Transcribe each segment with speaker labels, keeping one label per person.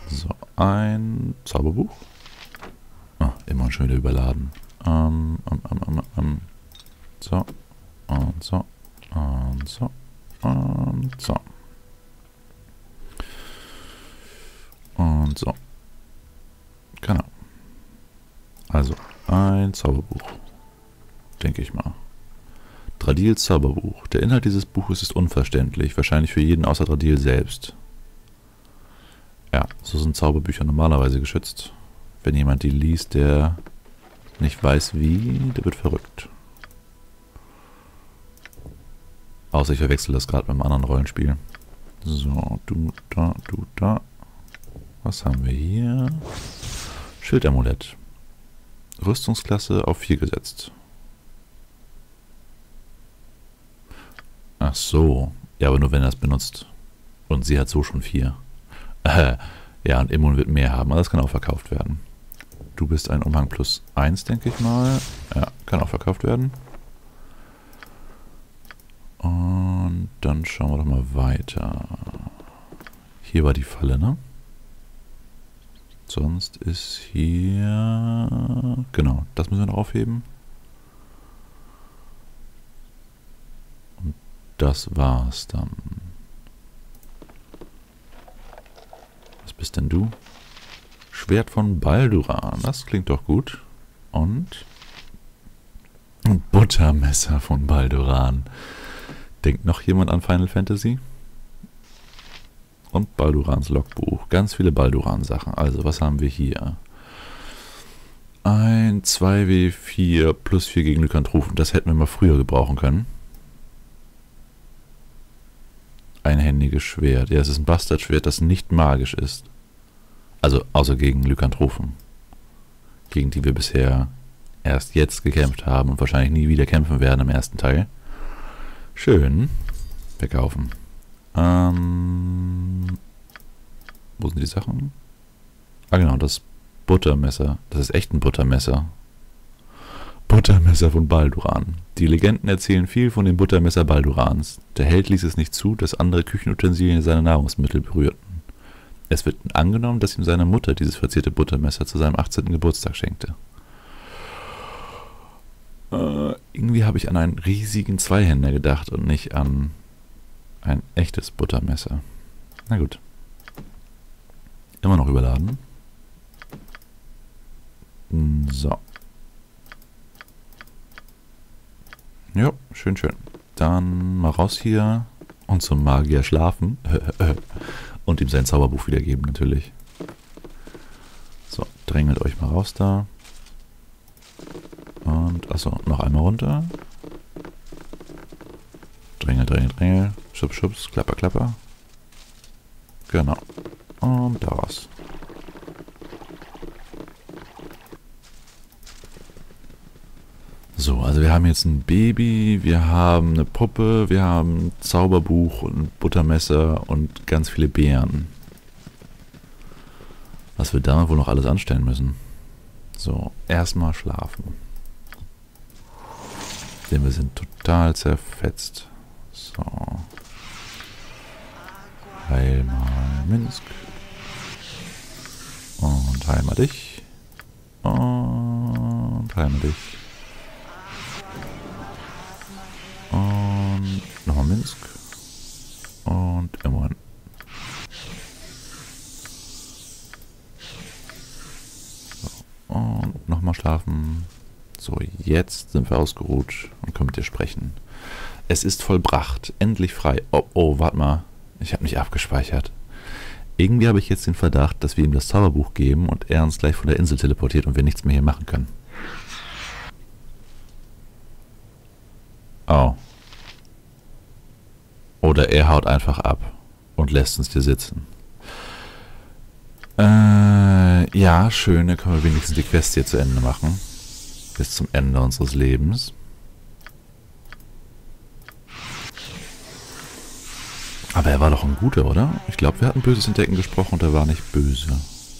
Speaker 1: So, ein Zauberbuch. Ah, immer schon wieder überladen. So, und so, und so, und so. Und so. Genau. Also, ein Zauberbuch. Denke ich mal. Dradils Zauberbuch. Der Inhalt dieses Buches ist unverständlich. Wahrscheinlich für jeden außer Dradil selbst. Ja, so sind Zauberbücher normalerweise geschützt. Wenn jemand die liest, der nicht weiß wie, der wird verrückt. Außer ich verwechsel das gerade mit einem anderen Rollenspiel. So, du da, du da. Was haben wir hier? Schildamulett. Rüstungsklasse auf 4 gesetzt. Ach so. Ja, aber nur wenn er es benutzt. Und sie hat so schon 4. Ja, und Immun wird mehr haben, aber das kann auch verkauft werden. Du bist ein Umhang plus 1, denke ich mal. Ja, kann auch verkauft werden. Und dann schauen wir doch mal weiter. Hier war die Falle, ne? Sonst ist hier... Genau, das müssen wir noch aufheben. Und das war's dann. Was bist denn du? Schwert von Balduran, das klingt doch gut. Und... Buttermesser von Balduran. Denkt noch jemand an Final Fantasy? Und Baldurans Logbuch. Ganz viele Balduran-Sachen. Also, was haben wir hier? Ein 2W4 plus 4 gegen Lykanthropen. Das hätten wir mal früher gebrauchen können. Einhändiges Schwert. Ja, es ist ein Bastardschwert, das nicht magisch ist. Also, außer gegen Lykanthropen. Gegen die wir bisher erst jetzt gekämpft haben und wahrscheinlich nie wieder kämpfen werden im ersten Teil. Schön. Verkaufen. Wo sind die Sachen? Ah genau, das Buttermesser. Das ist echt ein Buttermesser. Buttermesser von Balduran. Die Legenden erzählen viel von dem Buttermesser Baldurans. Der Held ließ es nicht zu, dass andere Küchenutensilien seine Nahrungsmittel berührten. Es wird angenommen, dass ihm seine Mutter dieses verzierte Buttermesser zu seinem 18. Geburtstag schenkte. Irgendwie habe ich an einen riesigen Zweihänder gedacht und nicht an ein echtes Buttermesser. Na gut. Immer noch überladen. So. Jo, schön, schön. Dann mal raus hier und zum Magier schlafen. Und ihm sein Zauberbuch wiedergeben, natürlich. So, drängelt euch mal raus da. Und, achso, noch einmal runter. Drängel, Drängel, Drängel. Schubs, Schubs, Klapper, Klapper. Genau. Und da raus. So, also wir haben jetzt ein Baby, wir haben eine Puppe, wir haben ein Zauberbuch und ein Buttermesser und ganz viele Beeren. Was wir damit wohl noch alles anstellen müssen. So, erstmal schlafen. Denn wir sind total zerfetzt. So. Heil mal Minsk. Und heil mal dich. Und heil mal dich. Und nochmal Minsk. Und immerhin. So. Und nochmal schlafen. So, jetzt sind wir ausgeruht und können mit dir sprechen. Es ist vollbracht. Endlich frei. Oh, oh, warte mal. Ich habe nicht abgespeichert. Irgendwie habe ich jetzt den Verdacht, dass wir ihm das Zauberbuch geben und er uns gleich von der Insel teleportiert und wir nichts mehr hier machen können. Oh. Oder er haut einfach ab und lässt uns hier sitzen. Ja, schön, dann können wir wenigstens die Quest hier zu Ende machen. Bis zum Ende unseres Lebens. Aber er war doch ein Guter, oder? Ich glaube, wir hatten böses Entdecken gesprochen und er war nicht böse.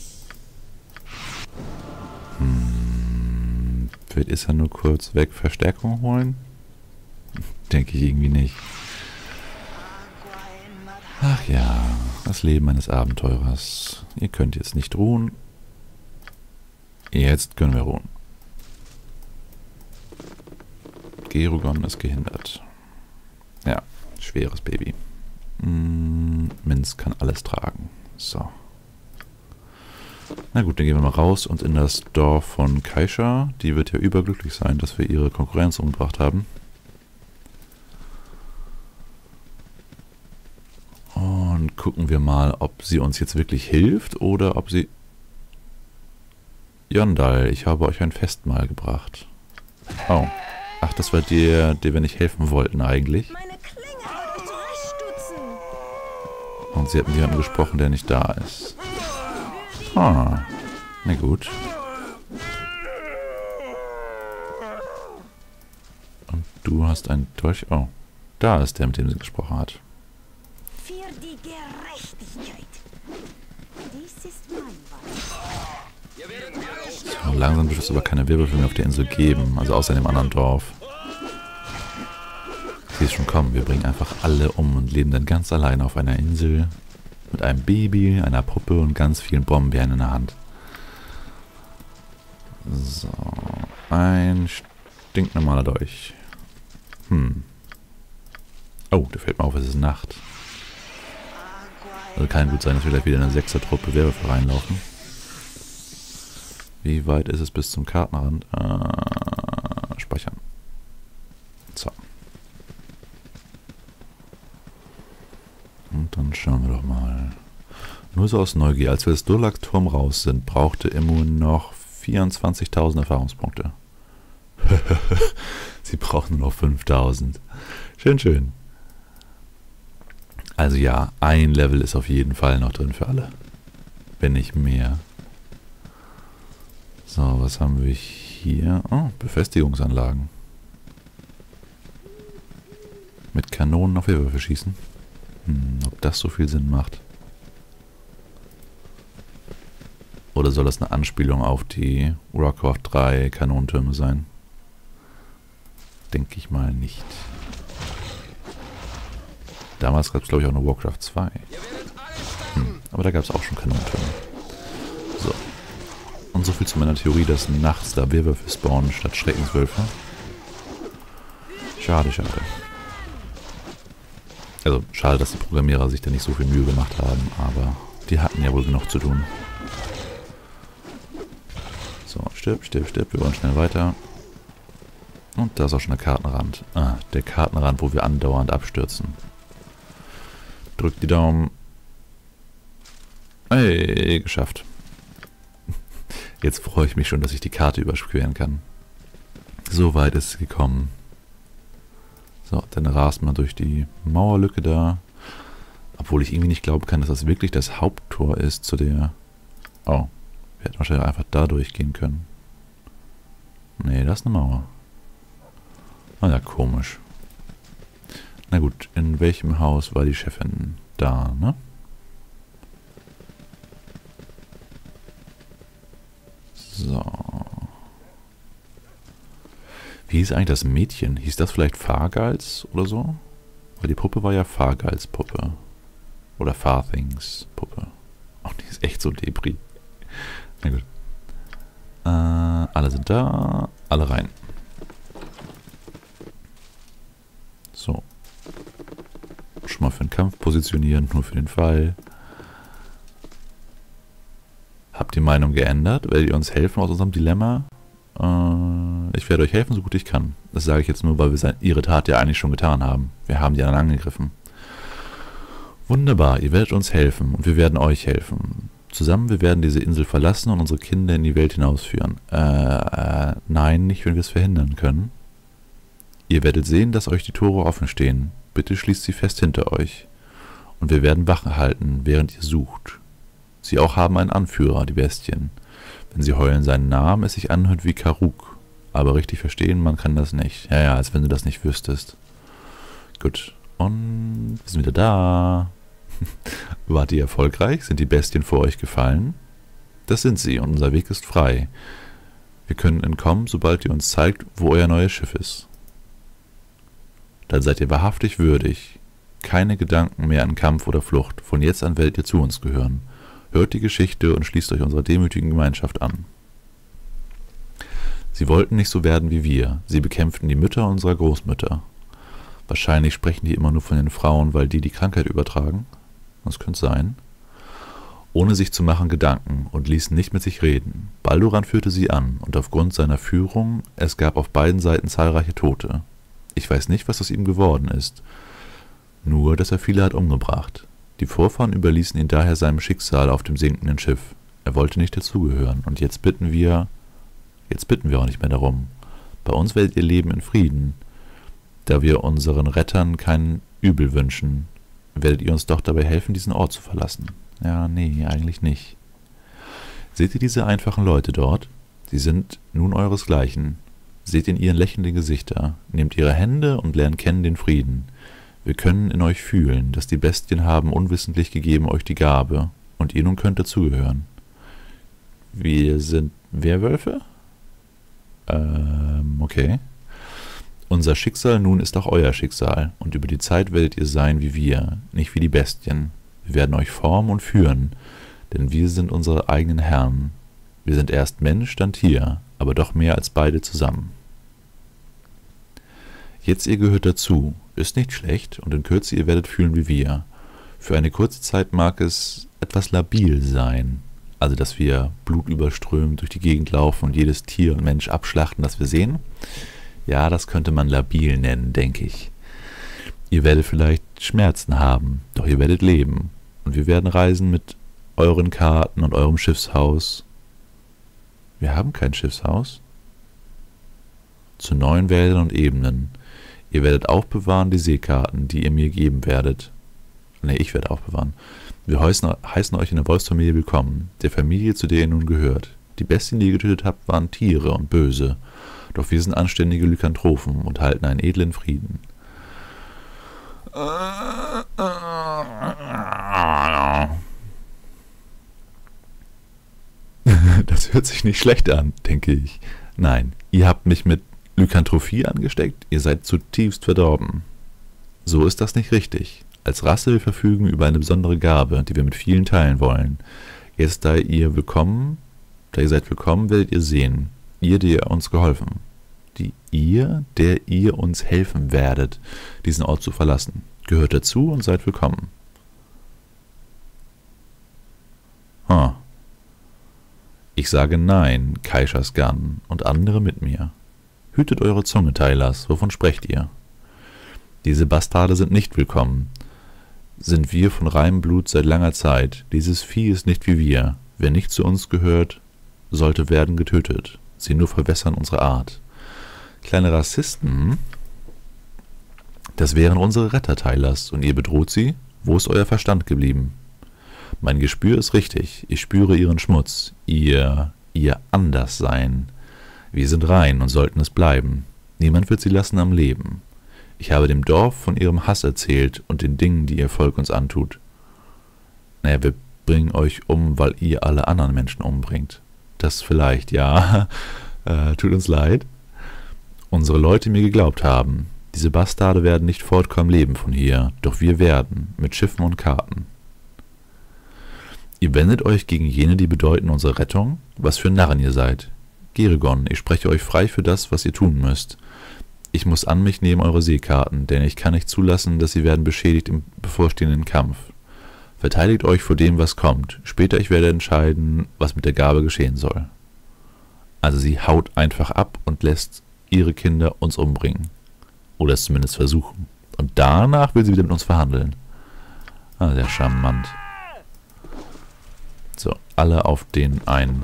Speaker 1: Vielleicht ist er nur kurz weg Verstärkung holen? Denke ich irgendwie nicht. Ach ja, das Leben eines Abenteurers. Ihr könnt jetzt nicht ruhen. Jetzt können wir ruhen. Gerugon ist gehindert. Ja, schweres Baby. Minz kann alles tragen. So. Na gut, dann gehen wir mal raus und in das Dorf von Kaisha. Die wird ja überglücklich sein, dass wir ihre Konkurrenz umgebracht haben. Und gucken wir mal, ob sie uns jetzt wirklich hilft oder ob sie... Yondal, ich habe euch ein Festmahl gebracht. Oh. Ach, das war der wir nicht helfen wollten eigentlich. Und sie hat mit jemandem gesprochen, der nicht da ist. Ah, na gut. Und du hast einen Dolch... Oh, da ist der, mit dem sie gesprochen hat.
Speaker 2: Für die Gerechtigkeit. Dies ist mein Wort.
Speaker 1: So, langsam wird es aber keine Wirbelfilme auf der Insel geben, also außer in dem anderen Dorf. Ich sehe es schon kommen, wir bringen einfach alle um und leben dann ganz alleine auf einer Insel mit einem Baby, einer Puppe und ganz vielen Brombeeren in der Hand. So, ein stinknormaler Dolch. Oh, der fällt mir auf, es ist Nacht. Also kann gut sein, dass wir gleich wieder in eine 6er-Truppe Werwölfe reinlaufen. Wie weit ist es bis zum Kartenrand? Speichern. So. Und dann schauen wir doch mal. Nur so aus Neugier. Als wir das Durlak-Turm raus sind, brauchte Immun noch 24.000 Erfahrungspunkte. Sie brauchen nur noch 5.000. Schön, schön. Also ja, ein Level ist auf jeden Fall noch drin für alle. Wenn nicht mehr. So, was haben wir hier? Oh, Befestigungsanlagen. Mit Kanonen auf Werwölfe schießen. Ob das so viel Sinn macht. Oder soll das eine Anspielung auf die Warcraft 3 Kanonentürme sein? Denke ich mal nicht. Damals gab es, glaube ich, auch eine Warcraft 2. Aber da gab es auch schon Kanonentürme. So. Und so viel zu meiner Theorie, dass nachts da Werwölfe spawnen statt Schreckenswölfe. Schade, schade. Also, schade, dass die Programmierer sich da nicht so viel Mühe gemacht haben, aber die hatten ja wohl genug zu tun. So, stirb, stirb, stirb, wir wollen schnell weiter. Und da ist auch schon der Kartenrand. Ah, der Kartenrand, wo wir andauernd abstürzen. Drückt die Daumen. Hey, geschafft. Jetzt freue ich mich schon, dass ich die Karte überqueren kann. So weit ist es gekommen. So, dann rast man durch die Mauerlücke da. Obwohl ich irgendwie nicht glauben kann, dass das wirklich das Haupttor ist zu der... Oh, wir hätten wahrscheinlich einfach da durchgehen können. Nee, das ist eine Mauer. Ah ja, komisch. Na gut, in welchem Haus war die Chefin? Da, ne? So. Wie hieß eigentlich das Mädchen? Hieß das vielleicht Fargals oder so? Weil die Puppe war ja Fargals Puppe. Oder Farthings Puppe. Ach, die ist echt so Debris. Na gut. Alle sind da. Alle rein. So. Schon mal für den Kampf positionieren, nur für den Fall. Habt die Meinung geändert? Werdet ihr uns helfen aus unserem Dilemma? Ich werde euch helfen, so gut ich kann. Das sage ich jetzt nur, weil wir ihre Tat ja eigentlich schon getan haben. Wir haben die anderen angegriffen. Wunderbar, ihr werdet uns helfen und wir werden euch helfen. Zusammen, wir werden diese Insel verlassen und unsere Kinder in die Welt hinausführen. Nein, nicht, wenn wir es verhindern können. Ihr werdet sehen, dass euch die Tore offen stehen. Bitte schließt sie fest hinter euch. Und wir werden Wache halten, während ihr sucht. Sie auch haben einen Anführer, die Bestien. Wenn sie heulen seinen Namen, es sich anhört wie Karuk. Aber richtig verstehen, man kann das nicht. Ja, als wenn du das nicht wüsstest. Gut. Und wir sind wieder da. Wart ihr erfolgreich? Sind die Bestien vor euch gefallen? Das sind sie und unser Weg ist frei. Wir können entkommen, sobald ihr uns zeigt, wo euer neues Schiff ist. Dann seid ihr wahrhaftig würdig. Keine Gedanken mehr an Kampf oder Flucht. Von jetzt an werdet ihr zu uns gehören. Hört die Geschichte und schließt euch unserer demütigen Gemeinschaft an. Sie wollten nicht so werden wie wir. Sie bekämpften die Mütter unserer Großmütter. Wahrscheinlich sprechen die immer nur von den Frauen, weil die Krankheit übertragen. Das könnte sein. Ohne sich zu machen Gedanken und ließen nicht mit sich reden. Balduran führte sie an, und aufgrund seiner Führung, es gab auf beiden Seiten zahlreiche Tote. Ich weiß nicht, was aus ihm geworden ist. Nur, dass er viele hat umgebracht. Die Vorfahren überließen ihn daher seinem Schicksal auf dem sinkenden Schiff. Er wollte nicht dazugehören, und jetzt bitten wir auch nicht mehr darum. Bei uns werdet ihr leben in Frieden. Da wir unseren Rettern kein Übel wünschen, werdet ihr uns doch dabei helfen, diesen Ort zu verlassen. Ja, nee, eigentlich nicht. Seht ihr diese einfachen Leute dort? Sie sind nun euresgleichen. Seht in ihren lächelnden Gesichter, nehmt ihre Hände und lernt kennen den Frieden. Wir können in euch fühlen, dass die Bestien haben unwissentlich gegeben euch die Gabe, und ihr nun könnt dazugehören. Wir sind Werwölfe? Okay. Unser Schicksal nun ist auch euer Schicksal, und über die Zeit werdet ihr sein wie wir, nicht wie die Bestien. Wir werden euch formen und führen, denn wir sind unsere eigenen Herren. Wir sind erst Mensch, dann Tier, aber doch mehr als beide zusammen. Jetzt ihr gehört dazu, ist nicht schlecht, und in Kürze ihr werdet fühlen wie wir. Für eine kurze Zeit mag es etwas labil sein, also dass wir blutüberströmend durch die Gegend laufen und jedes Tier und Mensch abschlachten, das wir sehen. Ja, das könnte man labil nennen, denke ich. Ihr werdet vielleicht Schmerzen haben, doch ihr werdet leben. Und wir werden reisen mit euren Karten und eurem Schiffshaus. Wir haben kein Schiffshaus. Zu neuen Wäldern und Ebenen. Ihr werdet aufbewahren die Seekarten, die ihr mir geben werdet. Ne, ich werde aufbewahren. Wir heißen euch in der Wolfsfamilie willkommen, der Familie, zu der ihr nun gehört. Die Bestien, die ihr getötet habt, waren Tiere und böse. Doch wir sind anständige Lykanthropen und halten einen edlen Frieden. Das hört sich nicht schlecht an, denke ich. Nein, ihr habt mich mit Lykanthropie angesteckt, ihr seid zutiefst verdorben. So ist das nicht richtig. Als Rasse wir verfügen über eine besondere Gabe, die wir mit vielen teilen wollen. Jetzt, da ihr seid willkommen, werdet ihr sehen, ihr, der ihr uns geholfen. Der ihr uns helfen werdet, diesen Ort zu verlassen. Gehört dazu und seid willkommen. Ich sage nein, Kaishasgan und andere mit mir. Hütet eure Zunge, Tailas, wovon sprecht ihr? Diese Bastarde sind nicht willkommen. Sind wir von reinem Blut seit langer Zeit. Dieses Vieh ist nicht wie wir. Wer nicht zu uns gehört, sollte werden getötet. Sie nur verwässern unsere Art. Kleine Rassisten, das wären unsere Retter, Tailas, und ihr bedroht sie? Wo ist euer Verstand geblieben? Mein Gespür ist richtig, ich spüre ihren Schmutz, ihr Anderssein. Wir sind rein und sollten es bleiben. Niemand wird sie lassen am Leben. Ich habe dem Dorf von ihrem Hass erzählt und den Dingen, die ihr Volk uns antut. Naja, wir bringen euch um, weil ihr alle anderen Menschen umbringt. Das vielleicht, ja. Tut uns leid. Unsere Leute mir geglaubt haben. Diese Bastarde werden nicht fortkommen leben von hier, doch wir werden, mit Schiffen und Karten. Ihr wendet euch gegen jene, die bedeuten unsere Rettung? Was für Narren ihr seid. Geregon, ich spreche euch frei für das, was ihr tun müsst. Ich muss an mich nehmen eure Seekarten, denn ich kann nicht zulassen, dass sie werden beschädigt im bevorstehenden Kampf. Verteidigt euch vor dem, was kommt. Später ich werde entscheiden, was mit der Gabe geschehen soll. Also sie haut einfach ab und lässt ihre Kinder uns umbringen. Oder es zumindest versuchen. Und danach will sie wieder mit uns verhandeln. Ah, sehr charmant. So, alle auf den einen.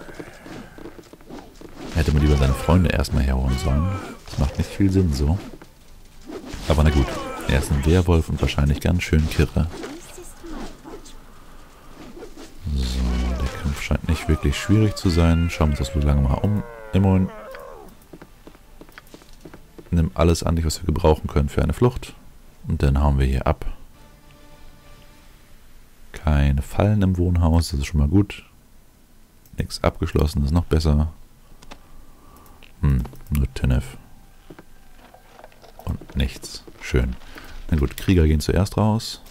Speaker 1: Hätte man lieber seine Freunde erstmal herholen sollen. Das macht nicht viel Sinn so. Aber na gut, er ist ein Werwolf und wahrscheinlich ganz schön kirre. So, der Kampf scheint nicht wirklich schwierig zu sein. Schauen wir uns das so lange mal um. Immerhin. Nimm alles an dich, was wir gebrauchen können für eine Flucht. Und dann hauen wir hier ab. Keine Fallen im Wohnhaus, das ist schon mal gut. Nichts abgeschlossen, das ist noch besser. Nur Tenef. Und nichts. Schön. Na gut, Krieger gehen zuerst raus.